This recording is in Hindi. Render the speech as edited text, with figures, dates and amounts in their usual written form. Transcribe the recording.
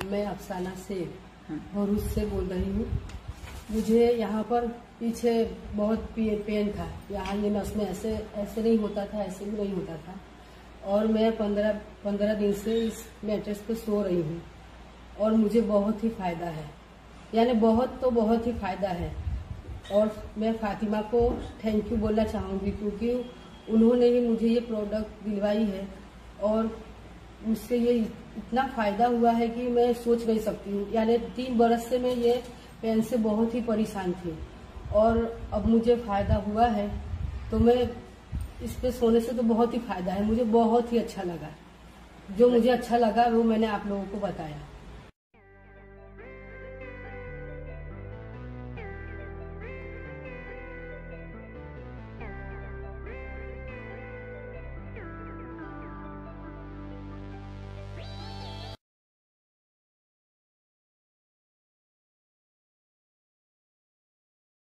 मैं अफसाना शेख भरूच से बोल रही हूँ। मुझे यहाँ पर पीछे बहुत पेन था। यहाँ ये नस में ऐसे नहीं होता था, ऐसे भी नहीं होता था। और मैं 15 दिन से इस मैट्रेस पे सो रही हूँ और मुझे बहुत ही फायदा है, यानी बहुत ही फायदा है। और मैं फातिमा को थैंक यू बोलना चाहूँगी, क्योंकि उन्होंने ही मुझे ये प्रोडक्ट दिलवाई है और मुझसे ये इतना फायदा हुआ है कि मैं सोच नहीं सकती हूँ। यानी 3 बरस से मैं ये पेन से बहुत ही परेशान थी और अब मुझे फायदा हुआ है, तो मैं इस पे सोने से तो बहुत ही फायदा है। मुझे बहुत ही अच्छा लगा। जो मुझे अच्छा लगा वो मैंने आप लोगों को बताया।